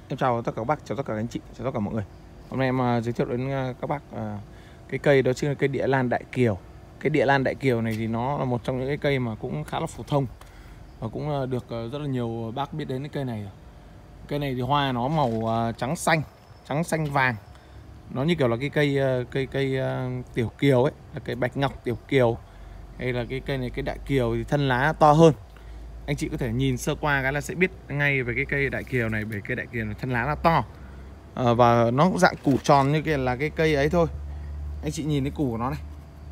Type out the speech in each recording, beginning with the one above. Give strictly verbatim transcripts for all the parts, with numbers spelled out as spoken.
Em chào tất cả các bác, chào tất cả các anh chị, chào tất cả mọi người. Hôm nay em uh, giới thiệu đến uh, các bác uh, cái cây đó chính là cây địa lan đại kiều. Cái địa lan đại kiều này thì nó là một trong những cái cây mà cũng khá là phổ thông và cũng uh, được uh, rất là nhiều bác biết đến cái cây này. Cây này thì hoa nó màu uh, trắng xanh, trắng xanh vàng. Nó như kiểu là cái cây uh, cây cây uh, tiểu kiều ấy, là cây bạch ngọc tiểu kiều, hay là cái cây này cây đại kiều thì thân lá to hơn. Anh chị có thể nhìn sơ qua cái là sẽ biết ngay về cái cây đại kiều này, bởi cây đại kiều này thân lá là to à, và nó cũng dạng củ tròn như kia là cái cây ấy thôi. Anh chị nhìn cái củ của nó này,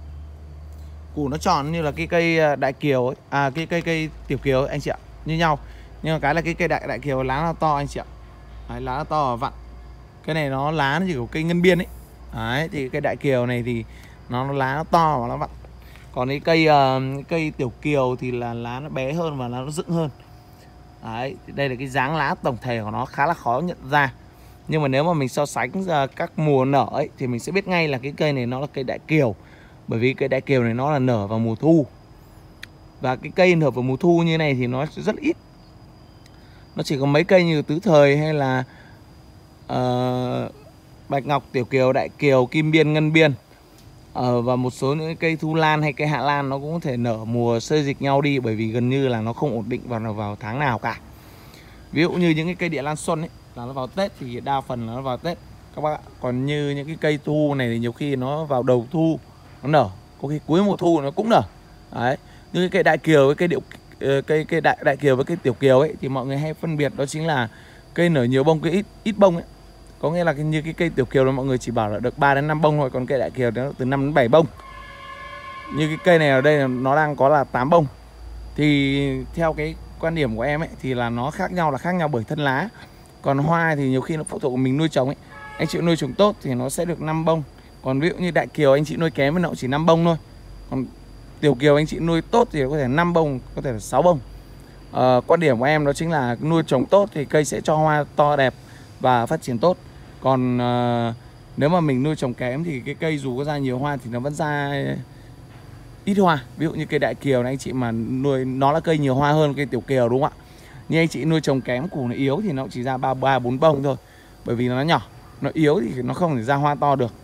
củ nó tròn như là cái cây đại kiều ấy, à cái cây cây tiểu kiều ấy, anh chị ạ, như nhau. Nhưng mà cái là cái cây đại đại kiều lá nó to anh chị ạ. Đấy, lá nó to và vặn. Cái này nó lá nó chỉ có cây ngân biên ấy. Đấy, thì cây đại kiều này thì nó, nó lá nó to và nó vặn. Còn cái cây uh, cây tiểu kiều thì là lá nó bé hơn và lá nó dựng hơn. Đấy, đây là cái dáng lá tổng thể của nó khá là khó nhận ra. Nhưng mà nếu mà mình so sánh uh, các mùa nở ấy thì mình sẽ biết ngay là cái cây này nó là cây đại kiều. Bởi vì cây đại kiều này nó là nở vào mùa thu. Và cái cây nở vào mùa thu như này thì nó rất ít. Nó chỉ có mấy cây như tứ thời hay là uh, bạch ngọc, tiểu kiều, đại kiều, kim biên, ngân biên. Ờ, và một số những cây thu lan hay cây hạ lan nó cũng có thể nở mùa xê dịch nhau đi, bởi vì gần như là nó không ổn định vào vào tháng nào cả. Ví dụ như những cái cây địa lan xuân ấy là nó vào Tết thì đa phần là nó vào Tết các bác ạ. Còn như những cái cây thu này thì nhiều khi nó vào đầu thu nó nở, có khi cuối mùa thu nó cũng nở. Đấy, như cái cây đại kiều với cây điệu cây cây đại đại kiều với cây tiểu kiều ấy thì mọi người hay phân biệt đó chính là cây nở nhiều bông, cây ít ít bông ấy. Có nghĩa là như cái cây tiểu kiều là mọi người chỉ bảo là được ba đến năm bông thôi, còn cây đại kiều nó từ năm đến bảy bông. Như cái cây này ở đây nó đang có là tám bông. Thì theo cái quan điểm của em ấy thì là nó khác nhau là khác nhau bởi thân lá. Còn hoa thì nhiều khi nó phụ thuộc vào mình nuôi trồng ấy. Anh chị nuôi trồng tốt thì nó sẽ được năm bông. Còn ví dụ như đại kiều anh chị nuôi kém thì nó chỉ năm bông thôi. Còn tiểu kiều anh chị nuôi tốt thì có thể năm bông, có thể là sáu bông. à, Quan điểm của em đó chính là nuôi trồng tốt thì cây sẽ cho hoa to đẹp và phát triển tốt. Còn uh, nếu mà mình nuôi trồng kém thì cái cây dù có ra nhiều hoa thì nó vẫn ra ít hoa. Ví dụ như cây đại kiều này anh chị mà nuôi nó là cây nhiều hoa hơn cây tiểu kiều đúng không ạ? Nhưng anh chị nuôi trồng kém, củ nó yếu thì nó chỉ ra ba ba bốn bông thôi. Bởi vì nó nhỏ, nó yếu thì nó không thể ra hoa to được.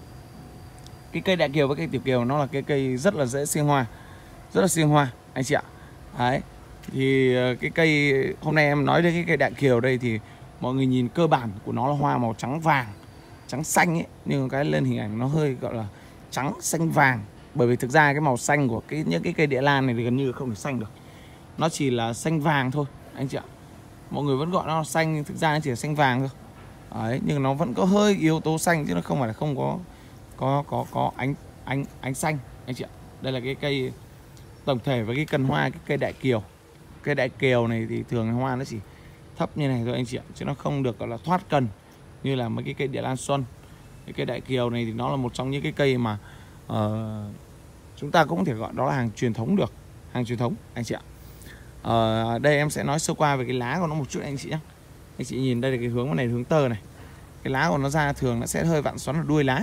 Cái cây đại kiều với cây tiểu kiều nó là cái cây rất là dễ sinh hoa, rất là sinh hoa anh chị ạ. Đấy, thì cái cây hôm nay em nói đến cái cây đại kiều đây thì mọi người nhìn cơ bản của nó là hoa màu trắng vàng, trắng xanh ấy, nhưng cái lên hình ảnh nó hơi gọi là trắng xanh vàng. Bởi vì thực ra cái màu xanh của cái những cái cây địa lan này thì gần như không thể xanh được. Nó chỉ là xanh vàng thôi anh chị ạ. Mọi người vẫn gọi nó là xanh nhưng thực ra nó chỉ là xanh vàng thôi. Đấy, nhưng nó vẫn có hơi yếu tố xanh chứ nó không phải là không có có có có ánh ánh ánh xanh anh chị ạ. Đây là cái cây tổng thể với cái cần hoa cái cây đại kiều. Cây đại kiều này thì thường hoa nó chỉ thấp như này thôi anh chị ạ, chứ nó không được gọi là thoát cần như là mấy cái cây địa lan xuân. Cái cây đại kiều này thì nó là một trong những cái cây mà uh, chúng ta cũng có thể gọi đó là hàng truyền thống được, hàng truyền thống anh chị ạ. Uh, đây em sẽ nói sơ qua về cái lá của nó một chút anh chị nhé. Anh chị nhìn đây là cái hướng này, hướng tơ này. Cái lá của nó ra thường nó sẽ hơi vặn xoắn ở đuôi lá.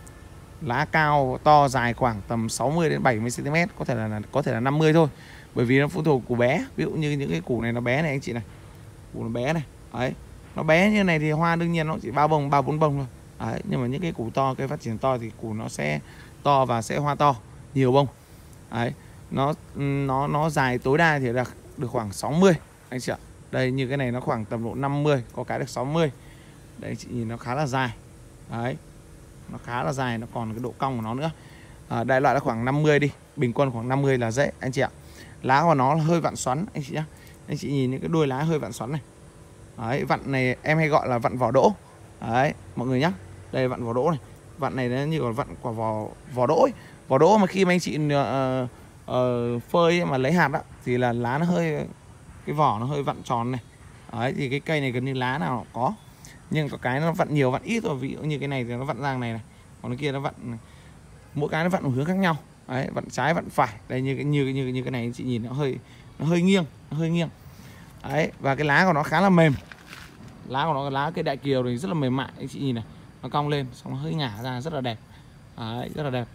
Lá cao to dài khoảng tầm sáu mươi đến bảy mươi xăng ti mét, có thể là có thể là năm mươi thôi. Bởi vì nó phụ thuộc củ bé. Ví dụ như những cái củ này nó bé này anh chị này. Củ nó bé này. Đấy. Nó bé như này thì hoa đương nhiên nó chỉ ba bông, ba bốn bông thôi. Đấy. Nhưng mà những cái củ to, cây phát triển to thì củ nó sẽ to và sẽ hoa to, nhiều bông. Đấy. Nó nó nó dài tối đa thì được được khoảng sáu mươi anh chị ạ. Đây như cái này nó khoảng tầm độ năm mươi, có cái được sáu mươi. Đây chị nhìn nó khá là dài. Đấy. Nó khá là dài, nó còn cái độ cong của nó nữa. À, đại loại là khoảng năm mươi đi, bình quân khoảng năm mươi là dễ anh chị ạ. Lá của nó hơi vặn xoắn anh chị nhá. Anh chị nhìn những cái đuôi lá hơi vặn xoắn này. Đấy, vặn này em hay gọi là vặn vỏ đỗ. Đấy, mọi người nhá. Đây vặn vỏ đỗ này. Vặn này nó như là vặn quả vỏ vỏ đỗ ấy. Vỏ đỗ mà khi mà anh chị uh, uh, phơi mà lấy hạt á thì là lá nó hơi, cái vỏ nó hơi vặn tròn này. Đấy, thì cái cây này gần như lá nào cũng có. Nhưng có cái nó vặn nhiều vặn ít rồi. Ví dụ như cái này thì nó vặn ra này này, còn cái kia nó vặn, mỗi cái nó vặn một hướng khác nhau. Đấy, vặn trái vặn phải. Đây như cái như như như cái này chị nhìn nó hơi nó hơi nghiêng, nó hơi nghiêng. Đấy, và cái lá của nó khá là mềm. Lá của nó, lá cây đại kiều thì rất là mềm mại anh chị nhìn này, nó cong lên xong nó hơi ngả ra rất là đẹp. Đấy, rất là đẹp.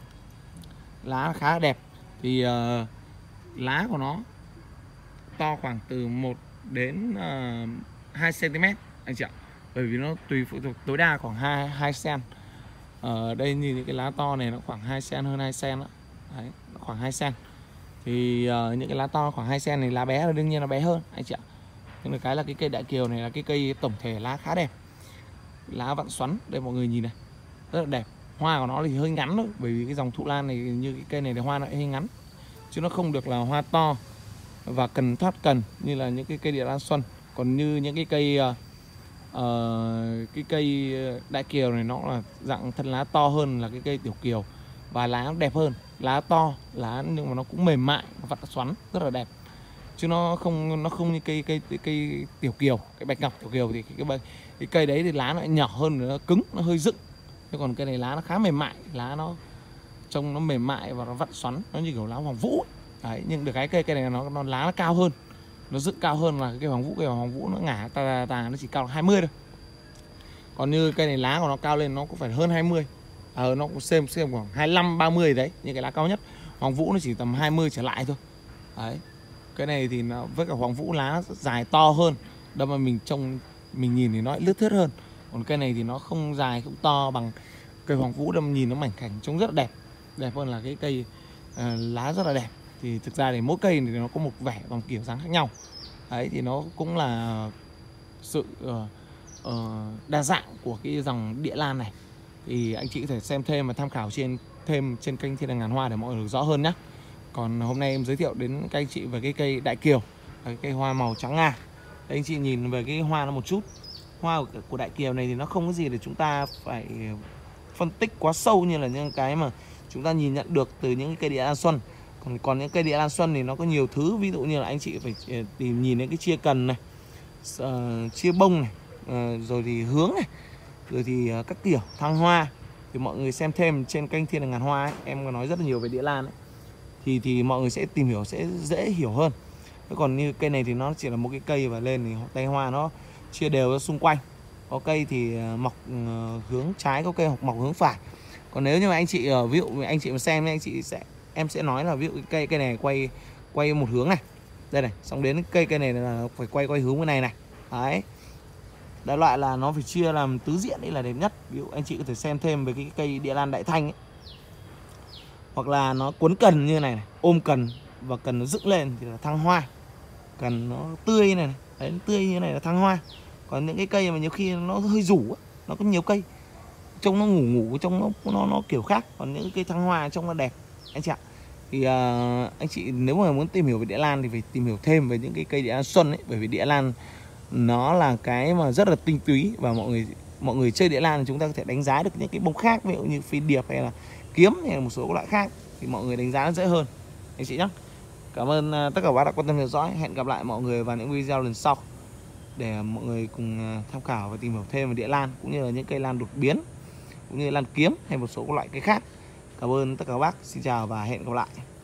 Lá khá là đẹp. Thì uh, lá của nó to khoảng từ một đến uh, hai xăng ti mét anh chị ạ. bởi vì nó tùy phụ thuộc tối đa khoảng hai hai cm. Ở đây như những cái lá to này nó khoảng hai cm, hơn hai cm đó. Đấy, khoảng hai cm. Thì uh, những cái lá to khoảng hai cm này lá bé là đương nhiên nó bé hơn anh chị ạ. Nhưng mà cái là cái cây đại kiều này là cái cây tổng thể lá khá đẹp. Lá vặn xoắn, đây mọi người nhìn này, rất là đẹp. Hoa của nó thì hơi ngắn thôi, bởi vì cái dòng thụ lan này như cái cây này thì hoa nó hơi ngắn, chứ nó không được là hoa to và cần thoát cần như là những cái cây địa lan xuân. Còn như những cái cây uh, uh, cái cây đại kiều này nó là dạng thân lá to hơn là cái cây tiểu kiều, và lá nó đẹp hơn, lá to, lá nhưng mà nó cũng mềm mại, vặn xoắn rất là đẹp, chứ nó không nó không như cây cây cây, cây tiểu kiều, cái bạch ngọc tiểu kiều thì cái, cái, cái cây đấy thì lá nó nhỏ hơn, nó cứng, nó hơi dựng. Thế còn cây này lá nó khá mềm mại, lá nó trông nó mềm mại và nó vặn xoắn, nó như kiểu lá hoàng vũ đấy. Nhưng được cái cây cây này nó, nó lá nó cao hơn, nó dựng cao hơn là cái cây hoàng vũ. Cây hoàng vũ nó ngả tà tà nó chỉ cao hai mươi thôi. Còn như cây này lá của nó cao lên nó cũng phải hơn hai mươi, ờ, nó cũng xem xem khoảng hai mươi lăm ba mươi đấy, những cái lá cao nhất. Hoàng vũ nó chỉ tầm hai mươi trở lại thôi đấy. Cái này thì nó với cả hoàng vũ lá dài to hơn, đâm mà mình trông mình nhìn thì nó lướt thướt hơn. Còn cây này thì nó không dài không to bằng cây hoàng vũ, đâm nhìn nó mảnh khảnh trông rất là đẹp, đẹp hơn là cái cây uh, lá rất là đẹp. Thì thực ra thì mỗi cây thì nó có một vẻ bằng kiểu dáng khác nhau đấy, thì nó cũng là sự uh, uh, đa dạng của cái dòng địa lan này. Thì anh chị có thể xem thêm và tham khảo trên thêm trên kênh Thiên Đàng Ngàn Hoa để mọi người được rõ hơn nhé. Còn hôm nay em giới thiệu đến các anh chị về cái cây đại kiều, cái cây hoa màu trắng ngà. Đây anh chị nhìn về cái hoa nó một chút. Hoa của đại kiều này thì nó không có gì để chúng ta phải phân tích quá sâu như là những cái mà chúng ta nhìn nhận được từ những cái cây địa lan xuân. Còn còn những cây địa lan xuân thì nó có nhiều thứ, ví dụ như là anh chị phải tìm nhìn đến cái chia cần này, uh, chia bông này, uh, rồi thì hướng này, rồi thì uh, các kiểu thăng hoa. Thì mọi người xem thêm trên kênh Thiên Đàng Ngàn Hoa ấy, em có nói rất là nhiều về địa lan ấy. Thì thì mọi người sẽ tìm hiểu, sẽ dễ hiểu hơn. Thế còn như cây này thì nó chỉ là một cái cây và lên thì tay hoa nó chia đều ra xung quanh. Có cây thì mọc hướng trái, có cây mọc hướng phải. Còn nếu như mà anh chị ví dụ anh chị mà xem anh chị sẽ em sẽ nói là ví dụ cây cây này quay quay một hướng này. Đây này, xong đến cây cây này là phải quay quay hướng bên này này. Đấy. Đại loại là nó phải chia làm tứ diện đấy là đẹp nhất. Ví dụ anh chị có thể xem thêm về cái cây địa lan đại thanh ấy. Hoặc là nó cuốn cần như này, này, ôm cần và cần nó dựng lên thì là thăng hoa. Cần nó tươi này, này. Đấy, tươi như này là thăng hoa. Còn những cái cây mà nhiều khi nó hơi rủ ấy, nó có nhiều cây trông nó ngủ ngủ, trông nó nó nó kiểu khác. Còn những cây thăng hoa trông nó đẹp anh chị ạ. Thì uh, anh chị nếu mà muốn tìm hiểu về địa lan thì phải tìm hiểu thêm về những cái cây địa lan xuân ấy, bởi vì địa lan nó là cái mà rất là tinh túy, và mọi người mọi người chơi địa lan thì chúng ta có thể đánh giá được những cái bông khác, ví dụ như phi điệp hay là kiếm hay là một số loại khác, thì mọi người đánh giá nó dễ hơn anh chị nhé. Cảm ơn uh, tất cả các bạn đã quan tâm theo dõi. Hẹn gặp lại mọi người vào những video lần sau để mọi người cùng uh, tham khảo và tìm hiểu thêm về địa lan, cũng như là những cây lan đột biến, cũng như lan kiếm hay một số loại cây khác. Cảm ơn tất cả các bác. Xin chào và hẹn gặp lại.